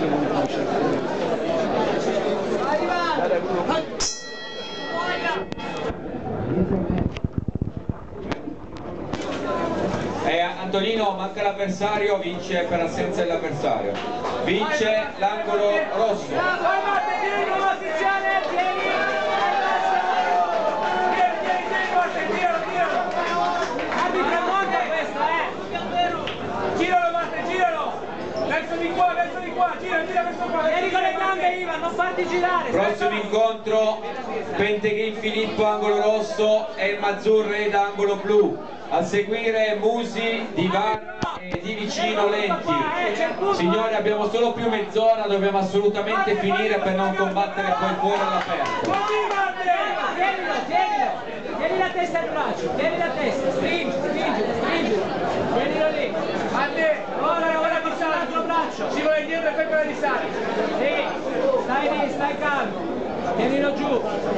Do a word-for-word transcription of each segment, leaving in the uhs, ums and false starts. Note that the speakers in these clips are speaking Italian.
E Antonino, manca l'avversario, vince per assenza dell'avversario. Vince l'angolo rosso. Verso di qua, verso di qua, gira, gira verso qua. Vieni con le gambe, Ivan, non farti girare. Prossimo incontro, Penteghin Filippo angolo rosso e il Mazzurre angolo blu. A seguire Musi, Divara e Di Vicino Lenti. Signori, abbiamo solo più mezz'ora, dobbiamo assolutamente finire per non combattere poi fuori all'aperto. Tienilo, tienilo, tieni la testa al braccio, tieni la testa, stringi, stringi, stringi. Tienilo lì. Mande, ora, ora passa l'altro braccio. Si vuole indietro e poi quella di sale. Sì, stai lì, stai calmo. Tienilo giù.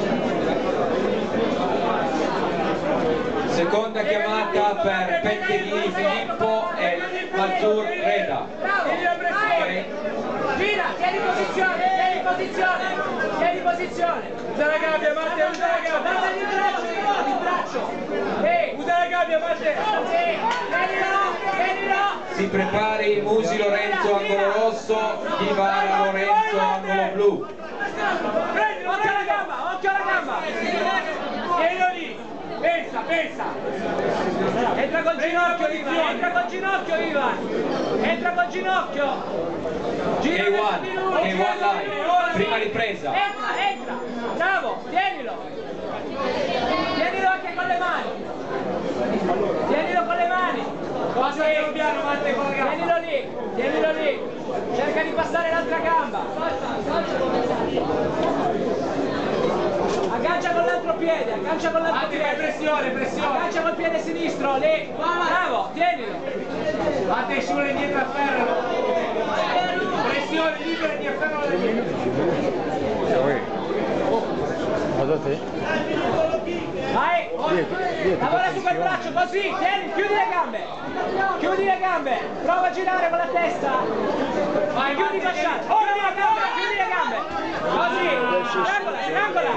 Seconda chiamata per Penteghin Filippo e Mazzur Reda. Okay. Gira, tieni posizione, tieni posizione, tieni posizione. Usa la gabbia, Matteo, usa la gabbia. Dai il braccio, il braccio. Sì. Usa la gabbia, Matteo. Sì. Tienilo, tienilo. Si prepari Musi Lorenzo angolo rosso, Divara Lorenzo angolo blu. Prendilo, occhio alla gamba, occhio alla gamba. Tienilo lì. Pensa, pensa! Entra col ginocchio Ivan, entra col ginocchio Ivan! Entra col ginocchio! Gira K uno, K uno live, prima ripresa! Entra, entra! Bravo, tienilo! Tienilo anche con le mani! Tienilo con le mani! Passa piano piano, Matte, con la gamba! Tienilo lì, tienilo lì! Cerca di passare l'altra gamba! Aggancia con l'altro piede, aggancia con l'altro piede. Pressione, pressione. Aggancia col piede sinistro, lì. Bravo, tienilo. Fate su e indietro a ferro. Pressione, libera di afferrare le dita. Guardate. Vai, lavora su quel braccio, così, tieni, chiudi le gambe. Chiudi le gambe, prova a girare con la testa. Vai, chiudi il fasciato. Ora le gambe, chiudi le gambe. Così, strangola, strangola.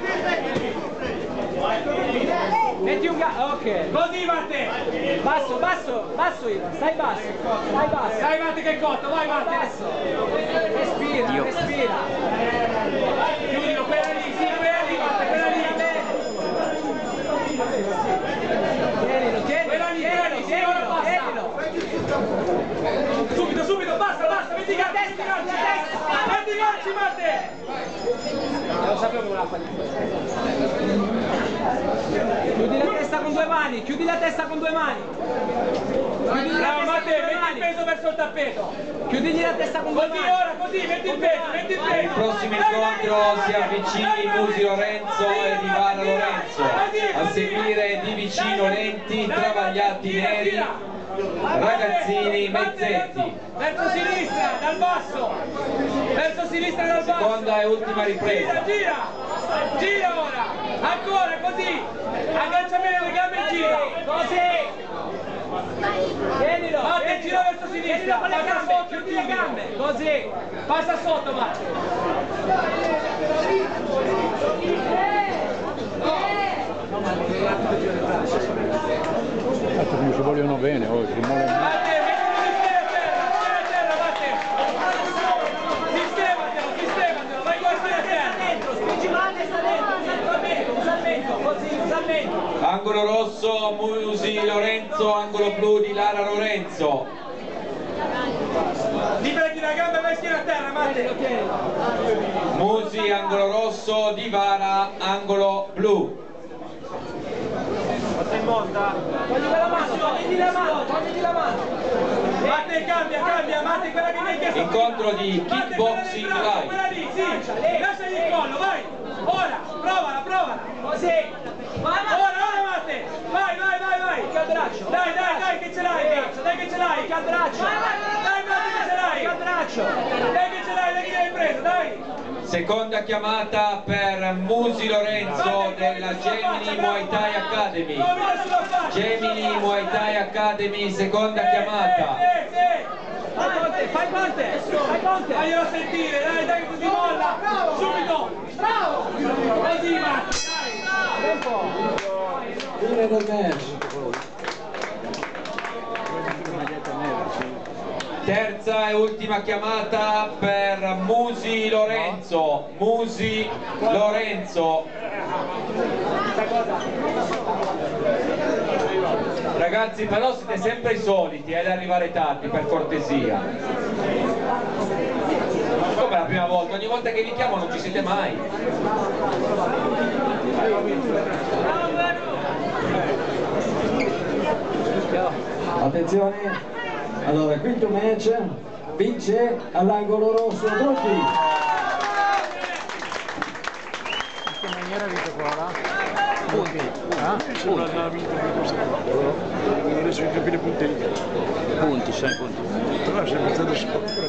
Metti un gatto, ok. Così Matte. Basso, basso, basso Ivan, stai basso. Stai basso. Dai Matte che è cotto, vai Matte. Adesso. Respira, Dio. respira. Chiudilo, quella lì, sì, quella lì Matte, quella lì. Tienilo, tienilo. Quella lì, quella lì, tienilo, tienilo. Subito, subito, basta, basta, metti i ganci, metti i ganci, metti i ganci Matte. Non sapevo che voleva fare. Chiudi la testa con due mani, chiudi la testa con due mani. Chiudi Bravo Matteo, metti il peso verso il tappeto. Chiudigli la testa con due mani. Così ora, così, metti il peso, metti il peso. Il prossimo incontro si avvicini Musi Lorenzo e Divara Lorenzo. A seguire Di Vicino Lenti, Travagliati Neri, Ragazzini Mezzetti. Verso sinistra, dal basso. Verso sinistra, dal basso. Seconda e ultima ripresa. Gira, gira, gira ora. Ancora, così. Aggancia bene le gambe e gira. Così. Tienilo. Matte, gira verso sinistra. Con le gambe, chiudi le gambe. Così. Passa sotto, Matte. Cazzo come ci vogliono bene oggi. Matte, mettilo di stai a terra, stai a terra, Matte. Sistematelo, sistematelo, vai qua, stai a terra. Dentro, spingi male, sta dentro, usa il mento, usa il mento, così, usa il mento. Angolo rosso Musi Lorenzo, angolo blu di Lara Lorenzo. Liberati la gamba e vai schiena a terra, Matte. Musi, angolo rosso, Divara, angolo blu. In monta. Togli la mano, togli la mano, togli la mano. Matte, cambia, cambia, Matte, quella che mi hai chiesto. Incontro di kickboxing live. Quella lì, sì. Lasciagli il collo, vai. Ora, provala, provala. Così. Ora, ora, Matte. Vai, vai, vai, vai. Che al braccio. Dai, dai, dai, che ce l'hai, braccio. Dai che ce l'hai. Che al braccio. Dai, Matte, che ce l'hai. Che al braccio. Dai che ce l'hai, dai che l'hai preso, dai. Seconda chiamata per Musi Lorenzo della Gemini Muay Thai Academy. Gemini Muay Thai Academy, seconda chiamata. Fai ponte, fai ponte. Faglielo sentire, dai, dai, così molla! Subito! Bravo! Così, Matti, dai! Fine del match. Terza e ultima chiamata per Musi Lorenzo. Musi Lorenzo. Ragazzi, però siete sempre i soliti eh, ad arrivare tardi, per cortesia. Come la prima volta, ogni volta che vi chiamo non ci siete mai. Attenzione, allora quinto match, vince all'angolo rosso Drucchi. In che maniera vince qua? Punti. Ah? Punti. Non riesco a capire punti. Punti, sei punti. Però sei pensato